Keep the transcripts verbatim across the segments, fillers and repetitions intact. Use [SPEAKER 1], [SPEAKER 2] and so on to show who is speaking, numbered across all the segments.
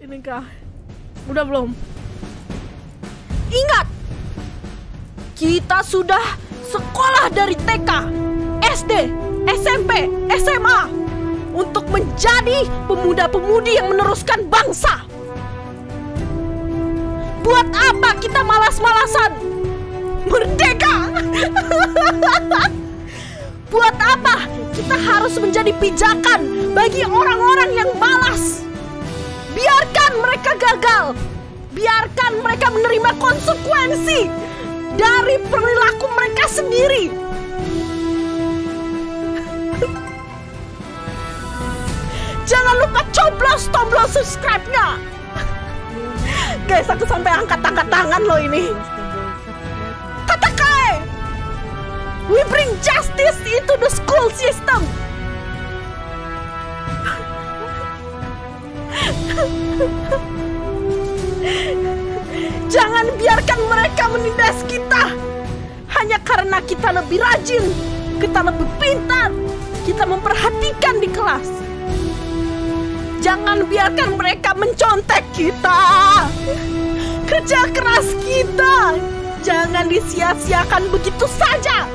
[SPEAKER 1] ini kah? Udah belum? Ingat, kita sudah sekolah dari T K, S D, S M P, S M A untuk menjadi pemuda-pemudi yang meneruskan bangsa. Buat apa kita malas-malasan? Merdeka! Buat apa kita harus menjadi pijakan bagi orang-orang yang malas? Biarkan mereka gagal. Biarkan mereka menerima konsekuensi dari perilaku mereka sendiri. Jangan lupa coblos tombol subscribe-nya. Guys, aku sampai angkat-angkat tangan loh ini. Katakai, we bring justice into the school system. Jangan biarkan mereka menindas kita hanya karena kita lebih rajin, kita lebih pintar, kita memperhatikan di kelas. Jangan biarkan mereka mencontek kita, kerja keras kita jangan disia-siakan begitu saja.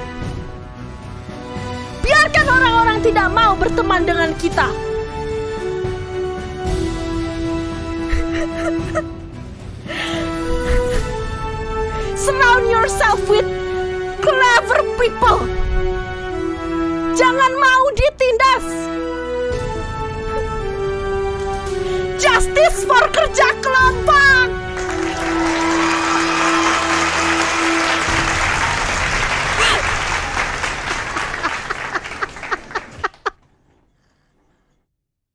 [SPEAKER 1] Biarkan orang-orang tidak mau berteman dengan kita. Surround yourself with clever people. Jangan mau ditindas. Justice for kerja kelompok.